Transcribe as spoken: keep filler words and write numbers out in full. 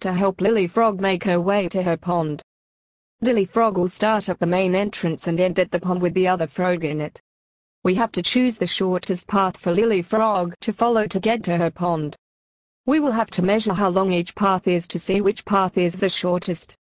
to help Liily Frog make her way to her pond. Liily Frog will start at the main entrance and end at the pond with the other frog in it. We have to choose the shortest path for Liily Frog to follow to get to her pond. We will have to measure how long each path is to see which path is the shortest.